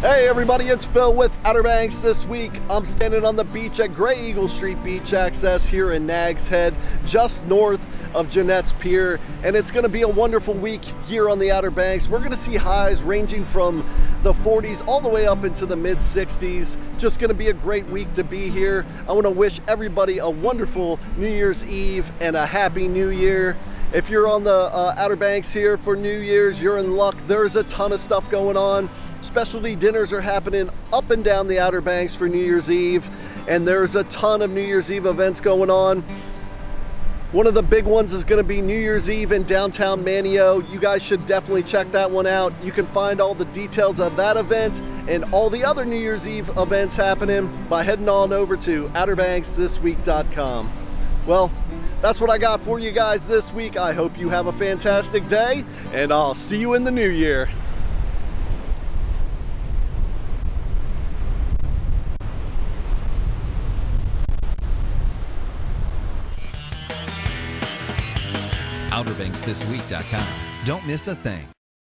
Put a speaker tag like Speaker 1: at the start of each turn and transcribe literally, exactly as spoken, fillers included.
Speaker 1: Hey everybody, it's Phil with Outer Banks. This week I'm standing on the beach at Grey Eagle Street Beach Access here in Nags Head, just north of Jeanette's Pier, and it's going to be a wonderful week here on the Outer Banks. We're going to see highs ranging from the forties all the way up into the mid sixties. Just going to be a great week to be here. I want to wish everybody a wonderful New Year's Eve and a happy New Year. If you're on the uh, Outer Banks here for New Year's, you're in luck. There's a ton of stuff going on. Specialty dinners are happening up and down the Outer Banks for New Year's Eve, and there's a ton of New Year's Eve events going on. One of the big ones is going to be New Year's Eve in downtown Manteo. You guys should definitely check that one out. You can find all the details of that event and all the other New Year's Eve events happening by heading on over to outer banks this week dot com. Well, that's what I got for you guys this week. I hope you have a fantastic day, and I'll see you in the new year.
Speaker 2: outer banks this week dot com. Don't miss a thing.